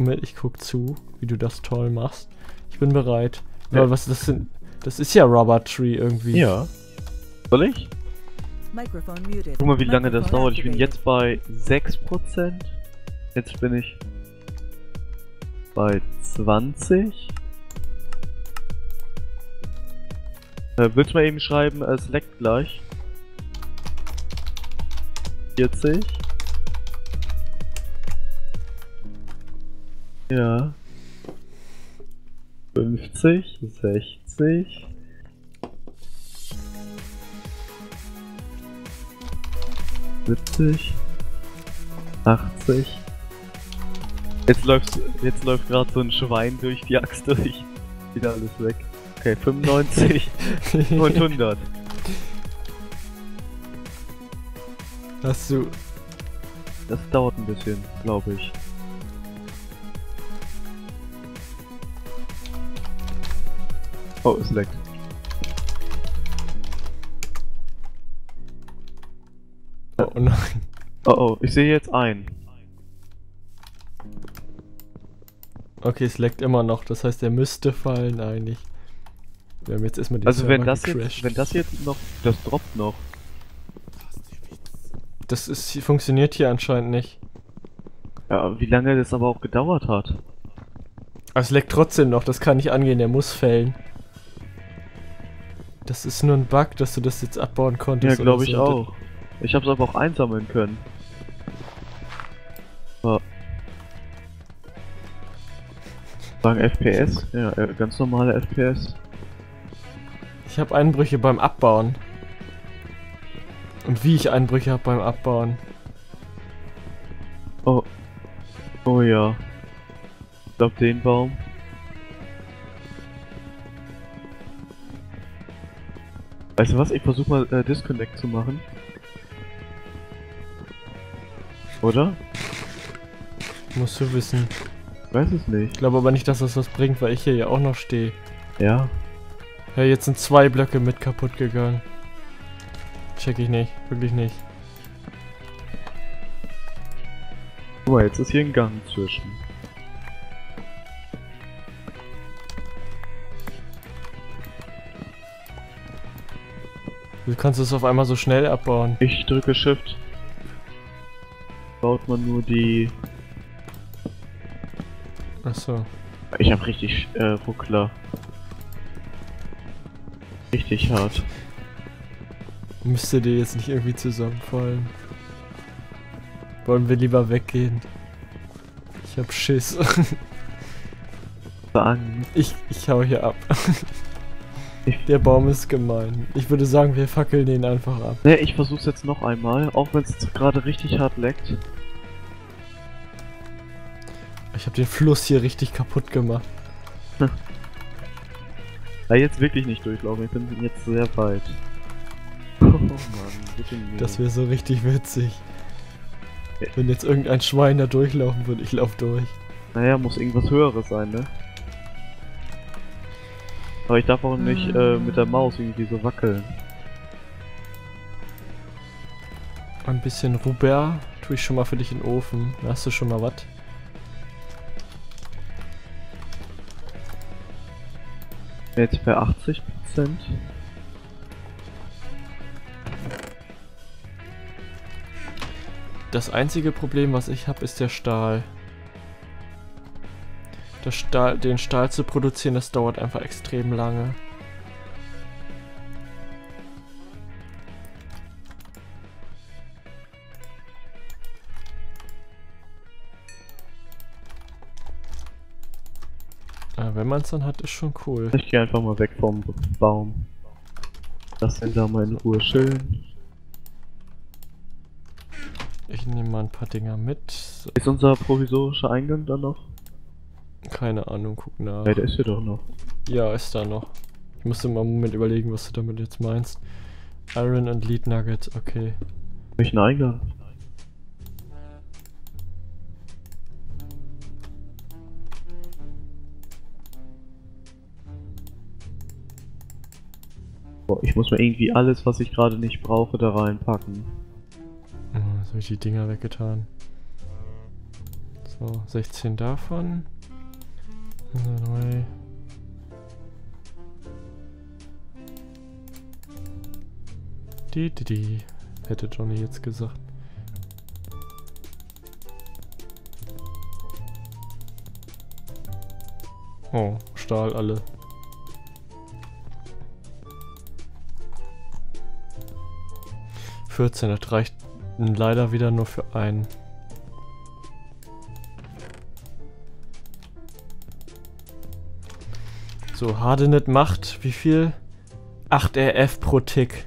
mit, ich guck zu, wie du das toll machst. Ich bin bereit. Ja. Aber was das sind? Das ist ja Rubber Tree irgendwie. Ja. Soll ich? Microphone muted. Guck mal, wie lange das Microphone dauert. Ich bin activated. jetzt bei 6%. Jetzt bin ich bei 20. Willst du mal eben schreiben, es leckt gleich. 40. Ja. 50, 60. 70. 80. Jetzt läuft gerade so ein Schwein durch die Axt durch. Wieder alles weg. Okay, 95 und 100. Hast du. Das dauert ein bisschen, glaube ich. Oh, es leckt. Oh nein. Oh oh, ich sehe jetzt ein. Okay, es leckt immer noch, das heißt, er müsste fallen eigentlich. Wir haben jetzt erstmal die Also wenn Server das gecrashed. wenn das jetzt noch, das droppt noch. Das ist, funktioniert hier anscheinend nicht. Ja, wie lange das aber auch gedauert hat. Aber es leckt trotzdem noch, das kann nicht angehen, der muss fällen. Das ist nur ein Bug, dass du das jetzt abbauen konntest. Ja, glaube oder ich so. auch. Ich habe es aber auch einsammeln können. So. Sagen FPS? Ja, ganz normale FPS. Ich habe Einbrüche beim Abbauen. Und wie ich Einbrüche habe beim Abbauen. Oh. Oh ja. Ich glaube den Baum. Weißt du was? Ich versuche mal Disconnect zu machen. Oder? Musst du wissen. Ich weiß es Ich nicht. glaube aber nicht, dass das was bringt, weil ich hier ja auch noch stehe. Ja. Ja, jetzt sind 2 Blöcke mit kaputt gegangen. Check ich nicht, wirklich nicht. Guck mal, jetzt ist hier ein Gang zwischen. Du kannst es auf einmal so schnell abbauen. Ich drücke Shift. Baut man nur die... Achso. Ich hab richtig Ruckler. Richtig hart. Müsste dir jetzt nicht irgendwie zusammenfallen. Wollen wir lieber weggehen? Ich hab Schiss. Sagen. Ich hau hier ab. Der Baum ist gemein. Ich würde sagen, wir fackeln den einfach ab. Ne, ich versuch's jetzt noch einmal, auch wenn es gerade richtig hart leckt. Ich habe den Fluss hier richtig kaputt gemacht. Ja, jetzt wirklich nicht durchlaufen, ich bin jetzt sehr weit. Oh Mann, bitte nicht. Das wäre so richtig witzig. Wenn jetzt irgendein Schwein da durchlaufen würde, ich lauf durch. Naja, muss irgendwas Höheres sein, ne? Aber ich darf auch nicht mit der Maus irgendwie so wackeln. Ein bisschen Rubber tue ich schon mal für dich in den Ofen. Hast du schon mal was? Jetzt bei 80%. Das einzige Problem, was ich habe, ist der Stahl. Den Stahl zu produzieren, das dauert einfach extrem lange. Aber wenn man es dann hat, ist schon cool. Ich gehe einfach mal weg vom Baum. Lass den da mal in Ruhe chillen. Ich nehme mal ein paar Dinger mit. So, Ist unser provisorischer Eingang da noch? keine Ahnung, guck nach. Ja, der ist hier doch noch. Ja, ist da noch. Ich musste mal einen Moment überlegen, was du damit jetzt meinst. Iron and Lead Nuggets, okay. Welchen Eingang? Boah, ich muss mir irgendwie alles, was ich gerade nicht brauche, da reinpacken. Oh, jetzt habe ich die Dinger weggetan. So, 16 davon. 3. Die, hätte Johnny jetzt gesagt. Oh, Stahl alle. Das reicht leider wieder nur für einen. So, Hardenet macht wie viel? 8 RF pro Tick.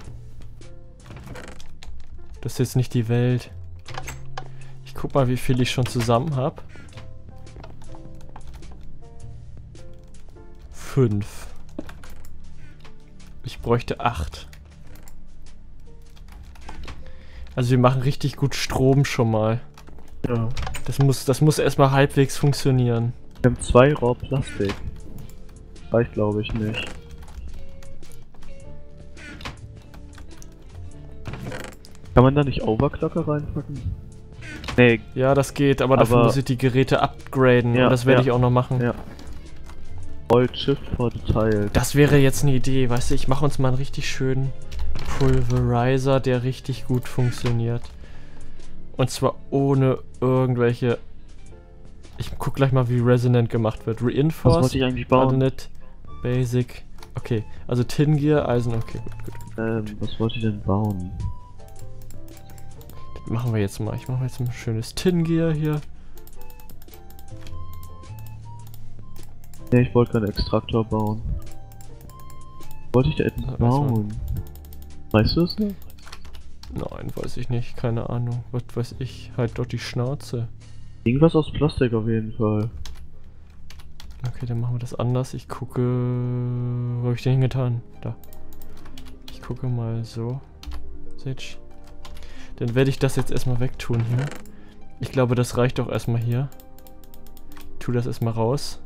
Das ist jetzt nicht die Welt. Ich guck mal, wie viel ich schon zusammen habe. 5. Ich bräuchte 8. Also wir machen richtig gut Strom schon mal. Ja. Das muss erstmal halbwegs funktionieren. Wir haben 2 Raw Plastik. Reicht glaube ich nicht. Kann man da nicht Overclocker reinpacken? Nee. Ja, das geht, aber dafür muss ich die Geräte upgraden. Ja, und das werde ich auch noch machen. Ja. Alt Shift for Detail. Das wäre jetzt eine Idee, weißt du, ich mache uns mal einen richtig schönen Pulverizer, der richtig gut funktioniert. Und zwar ohne irgendwelche... Ich guck gleich mal, wie Resonant gemacht wird. Reinforced, Was wollte ich eigentlich bauen? Hardenet, Basic. Okay, also Tin Gear, Eisen, okay, gut. Was wollte ich denn bauen? Das machen wir jetzt mal. Ich mache jetzt ein schönes Tin Gear hier. Ne, ich wollte keinen Extraktor bauen. Wollte ich da etwas bauen? Weißt du es noch? Nein, weiß ich nicht. Keine Ahnung. Was weiß ich? Halt doch die Schnauze. Irgendwas aus Plastik auf jeden Fall. Okay, dann machen wir das anders. Ich gucke... Wo habe ich den hingetan? Da. Ich gucke mal so. Seht. Dann werde ich das jetzt erstmal wegtun hier. Ich glaube, das reicht auch erstmal hier. Ich tue das erstmal raus.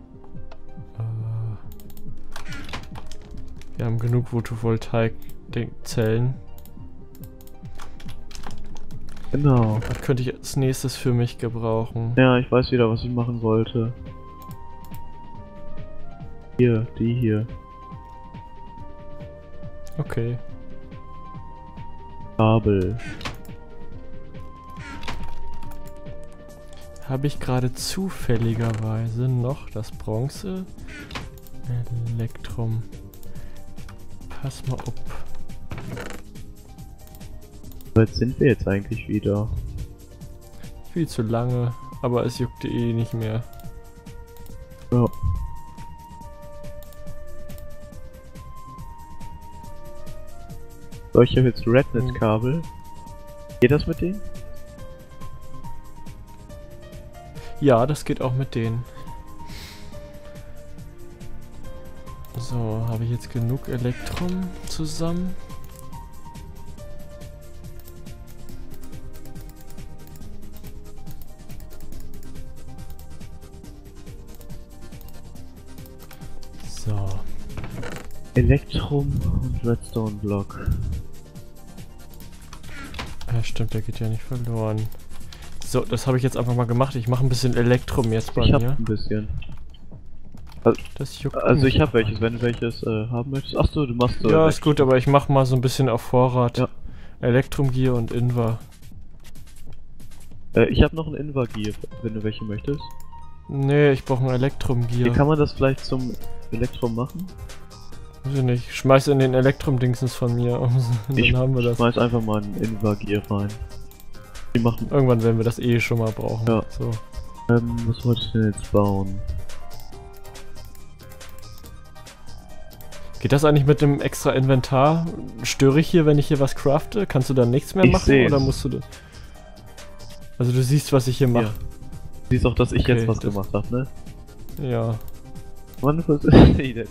Wir haben genug Photovoltaik-Zellen. Genau. Was könnte ich als nächstes für mich gebrauchen? Ja, ich weiß wieder, was ich machen wollte. Hier, die hier. Okay. Kabel. Habe ich gerade zufälligerweise noch das Bronze? Elektrum. Pass mal auf. Weit sind wir jetzt eigentlich wieder? Viel zu lange, aber es juckte eh nicht mehr. Ja. So, ich habe jetzt Rednet-Kabel. Geht das mit denen? Ja, das geht auch mit denen. So, habe ich jetzt genug Elektrum zusammen? So. Elektrum und Redstone Block. Ja, stimmt, der geht ja nicht verloren. So, das habe ich jetzt einfach mal gemacht. Ich mache ein bisschen Elektrum jetzt bei Ich hab mir. ein bisschen. Das juckt Also mich ich habe aber. welches, wenn du welches haben möchtest. Achso, du machst so. Ja, ist gut, aber ich mache mal so ein bisschen auf Vorrat. Ja. Elektrum Gear und Invar. Ich habe noch ein Invar-Gear, wenn du welche möchtest. Nee, ich brauche ein Elektrum Wie Gear. kann man das vielleicht zum Elektrum machen? Weiß ich nicht. Schmeiß in den Elektrum-Dingsens von mir. Und dann haben wir das. Schmeiß einfach mal ein Invar-Gear rein. Die machen. Irgendwann werden wir das eh schon mal brauchen. Ja. So. Was wollte ich denn jetzt bauen? Geht das eigentlich mit dem extra Inventar? Störe ich hier, wenn ich hier was crafte? Kannst du dann nichts mehr Ich machen seh's. oder musst du das? Also du siehst, was ich hier mache. Ja. Siehst auch, dass ich Okay, jetzt was das- gemacht habe, ne? Ja. Mann, was ist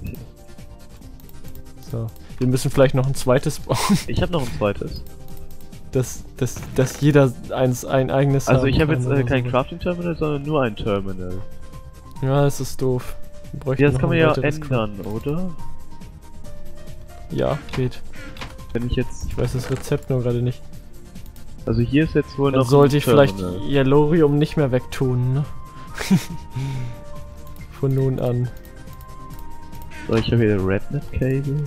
So. Wir müssen vielleicht noch ein zweites bauen, Ich habe noch ein zweites. dass jeder ein eigenes Also haben ich habe kann jetzt oder kein so. Crafting-Terminal, sondern nur ein Terminal. Ja, das ist doof. Wir bräuchten Ja, das noch kann man ein ja weiteres ändern, oder? Ja, geht. Wenn ich jetzt... Ich weiß das Rezept nur gerade nicht. Also hier ist jetzt wohl Dann noch sollte ein ich vielleicht Terminal. Yellorium nicht mehr wegtun, ne? Von nun an. So, ich habe hier Rednet Cable.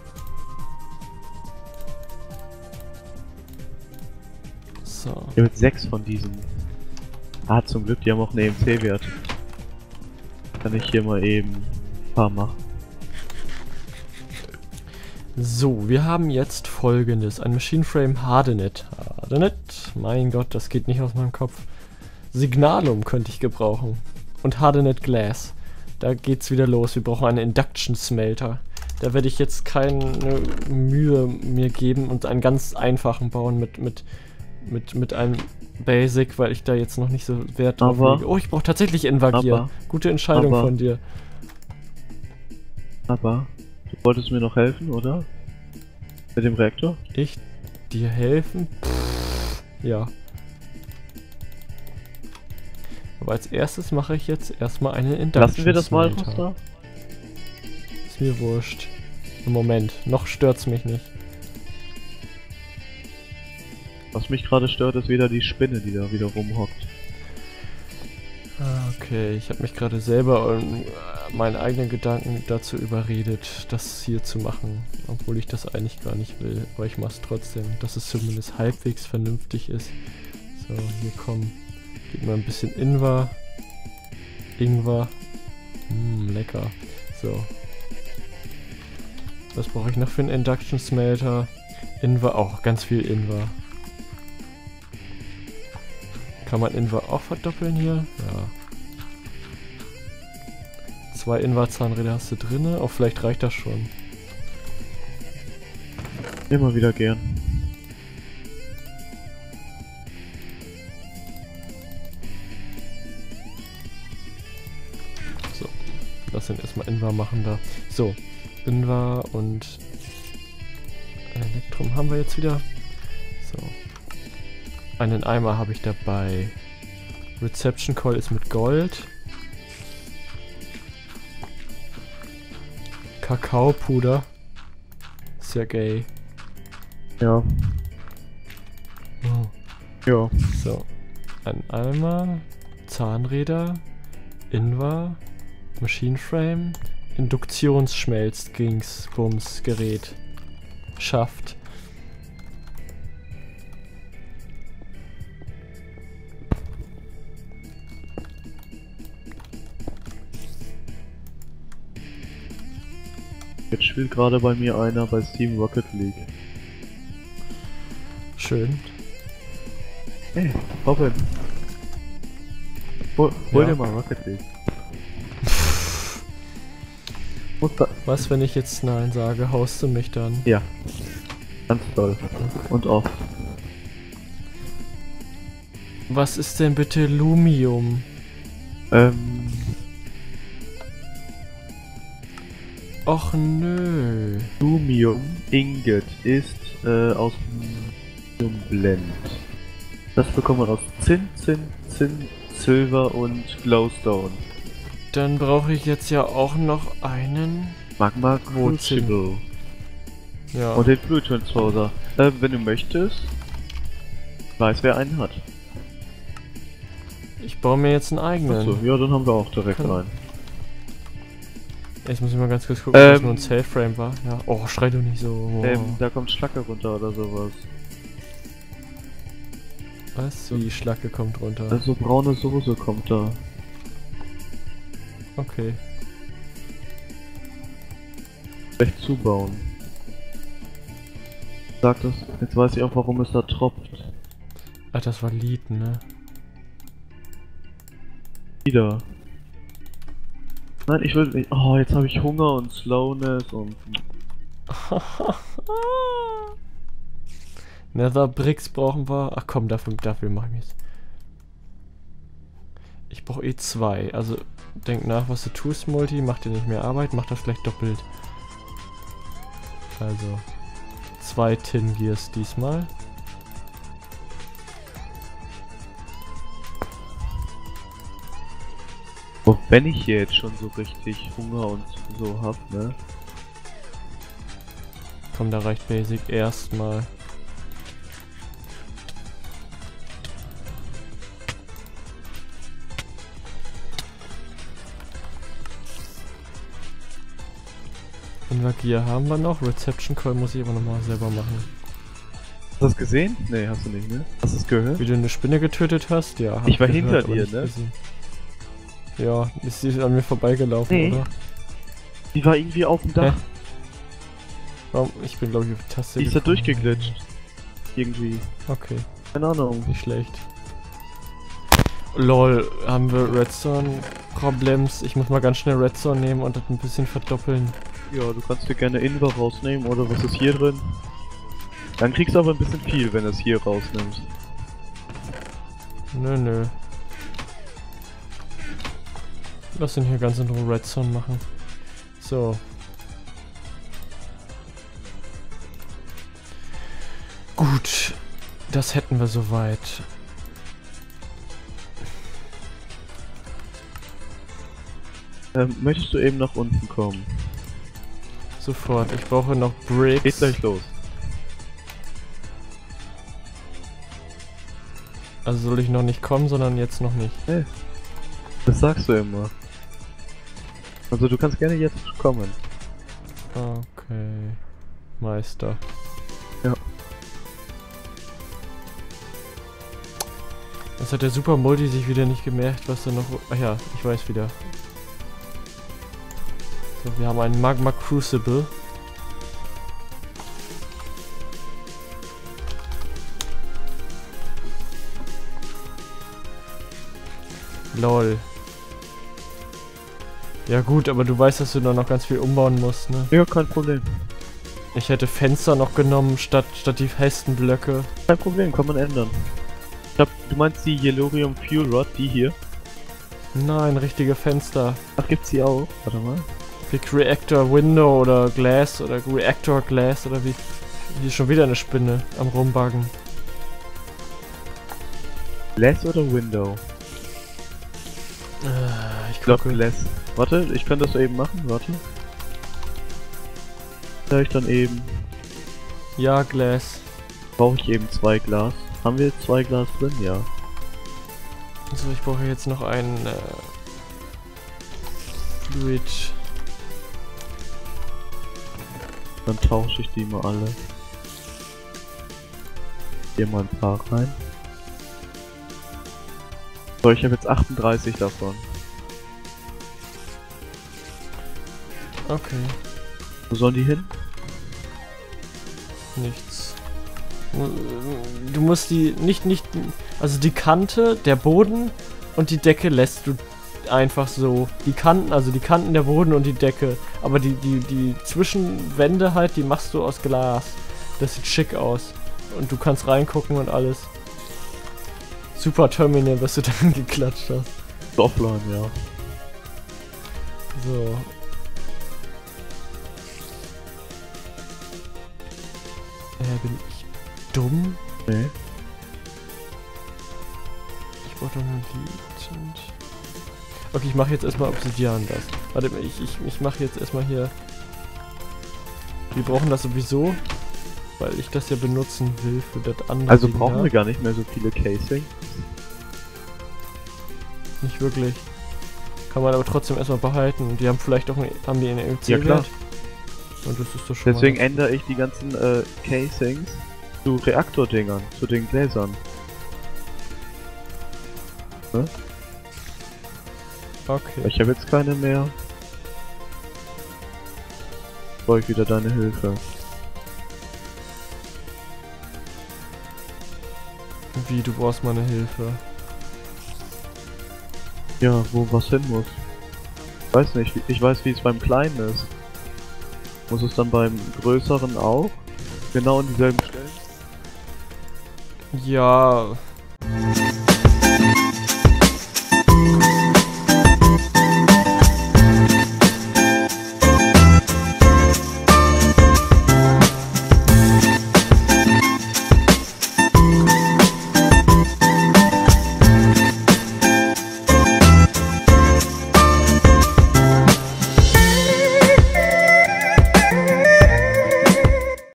So. Ich habe 6 von diesen. Ah, zum Glück, die haben auch einen EMC-Wert. Kann ich hier mal eben ein paar machen. So, wir haben jetzt folgendes. Ein Machine Frame Hardenet. Hardenet? Mein Gott, das geht nicht aus meinem Kopf. Signalum könnte ich gebrauchen. Und Hardenet Glass. Da geht's wieder los. Wir brauchen einen Induction Smelter. Da werde ich jetzt keine Mühe mir geben und einen ganz einfachen bauen mit einem Basic, weil ich da jetzt noch nicht so Wert drauf lege. Oh, ich brauche tatsächlich Invagier. Gute Entscheidung von dir. Aber du wolltest mir noch helfen, oder? Mit dem Reaktor? Ich dir helfen? Pff, ja. Aber als erstes mache ich jetzt erstmal eine Induction Lassen wir das mal, Smelter. Roster? Ist mir wurscht. Im Moment. Noch stört's mich nicht. Was mich gerade stört, ist wieder die Spinne, die da wieder rumhockt. Okay, ich habe mich gerade selber und meinen eigenen Gedanken dazu überredet, das hier zu machen. Obwohl ich das eigentlich gar nicht will. Aber ich mache es trotzdem, dass es zumindest halbwegs vernünftig ist. So, hier kommen. Gib mal ein bisschen Ingwer. Lecker. So. Was brauche ich noch für einen Induction Smelter? Ingwer, auch ganz viel Ingwer. Kann man Ingwer auch verdoppeln hier? Ja. 2 Ingwer-Zahnräder hast du drinne. Oh, vielleicht reicht das schon. Immer wieder gern. So. Lass den erstmal Ingwer machen da. So. Ingwer und Elektrum haben wir jetzt wieder. So. Einen Eimer habe ich dabei. Reception Coil ist mit Gold. Kakaopuder. Ist ja gay. Ja. Oh. Ja. So. Ein Eimer. Zahnräder. Ingwer. Machine Frame. Induktionsschmelz ging's. Bums. Gerät. Schafft. Jetzt spielt gerade bei mir einer bei Steam Rocket League. Schön. Hey, Robin. Hol Ja. dir mal Rocket League. Muss da. Was, wenn ich jetzt Nein sage? Haust du mich dann? Ja. Ganz toll. Und oft. Was ist denn bitte Lumium? Och nö. Lumium Ingot ist aus Lumium-Blend. Das bekommt man aus Zinn, Silver und Glowstone. Dann brauche ich jetzt ja auch noch einen. Magma Wurzel. Crucible. Ja. Und den Blue Transposer. Wenn du möchtest, weiß wer einen hat. Ich baue mir jetzt einen eigenen. Achso, ja, dann haben wir auch direkt Kann- einen. Jetzt muss ich mal ganz kurz gucken, ob das nur ein Safe-Frame war. Ja. Oh, schrei du nicht so. Wow. Da kommt Schlacke runter oder sowas. Was? Wie Schlacke kommt runter. Also braune Soße kommt da. Okay. Vielleicht zubauen. Sag das. Jetzt weiß ich auch, warum es da tropft. Ach, das war Lied, ne? Wieder. Nein, ich will nicht. Oh, jetzt habe ich Hunger und Slowness und. Nether Bricks brauchen wir. Ach komm, dafür mache ich es. Ich brauche eh 2. Also denk nach, was du tust, Multi. Mach dir nicht mehr Arbeit, mach das gleich doppelt. Also 2 Tin Gears diesmal. Und wenn ich hier jetzt schon so richtig Hunger und so hab, ne? Komm, da reicht Basic erstmal. Silver Gear haben wir noch. Reception Coil muss ich aber nochmal selber machen. Hast du das gesehen? Nee, hast du nicht, ne? Hast du es gehört? Wie du eine Spinne getötet hast? Ja, hab Ich war gehört, hinter aber dir, nicht ne? gesehen. Ja, ist sie an mir vorbeigelaufen, Nee. oder? Die war irgendwie auf dem Dach. Hä? Warum? Ich bin, glaube ich, auf die Taste Die ist da gekommen. durchgeglitscht. Irgendwie. Okay, Keine Ahnung. nicht schlecht. Lol, haben wir Redstone-Problems? Ich muss mal ganz schnell Redstone nehmen und das ein bisschen verdoppeln. Ja, du kannst dir gerne Inver rausnehmen oder was ist hier drin? Dann kriegst du aber ein bisschen viel, wenn du es hier rausnimmst. Nö. Lass ihn hier ganz in Ruhe Redstone machen. So. Gut. Das hätten wir soweit. Möchtest du eben nach unten kommen? Sofort. Ich brauche noch Bricks. Geht gleich los. Also soll ich noch nicht kommen, sondern jetzt noch nicht. Das sagst du immer. Also du kannst gerne jetzt kommen. Okay. Meister. Ja. Das hat der Super Multi sich wieder nicht gemerkt, was da noch... Ach ja, ich weiß wieder. So, wir haben einen Magma Crucible. Lol. Ja gut, aber du weißt, dass du da noch ganz viel umbauen musst, ne? Ja, kein Problem. Ich hätte Fenster noch genommen, statt die festen Blöcke. Kein Problem, kann man ändern. Ich glaub, du meinst die Yellorium Fuel Rod, die hier? Nein, richtige Fenster. Ach, gibt's die auch? Warte mal. Pick Reactor Window oder Glass oder Reactor Glass oder wie. Hier ist schon wieder eine Spinne am Rumbuggen. Glass oder Window? Ich Ich glaube gucke. Glass. Warte, ich kann das eben machen, warte. Da ich dann eben. Ja, Glass. Brauche ich eben 2 Glas. Haben wir 2 Glas drin? Ja. Also ich brauche jetzt noch einen Fluid. Dann tausche ich die mal alle. Hier mal ein paar rein. So, ich habe jetzt 38 davon. Okay, Wo sollen die hin? nichts. Du musst die nicht, also die Kante, der Boden und die Decke lässt du einfach so. Die Kanten, also die Kanten der Boden und die Decke. Aber die Zwischenwände halt, die machst du aus Glas. Das sieht schick aus. Und du kannst reingucken und alles. Super Terminal, was du dann geklatscht hast. Offline, ja. So. Bin ich dumm? Nee. Ich brauche doch nur Legend. Okay, ich mache jetzt erstmal Obsidian das. Warte mal, ich mache jetzt erstmal hier. Wir brauchen das sowieso, weil ich das ja benutzen will für das andere. Also Ding brauchen da. wir gar nicht mehr so viele Casing. Nicht wirklich. Kann man aber trotzdem erstmal behalten. Und die haben vielleicht auch haben die einen EOC-Wert. Ja, klar. Und das ist doch schon Deswegen mal ändere ich die ganzen Casings zu Reaktordingern, zu den Gläsern. okay. Ich habe jetzt keine mehr. Brauche ich wieder deine Hilfe. Wie, du brauchst meine Hilfe. Ja, wo was hin muss. Weiß nicht, ich weiß wie es beim Kleinen ist. Muss es dann beim Größeren auch? Genau an dieselben Stellen? Ja,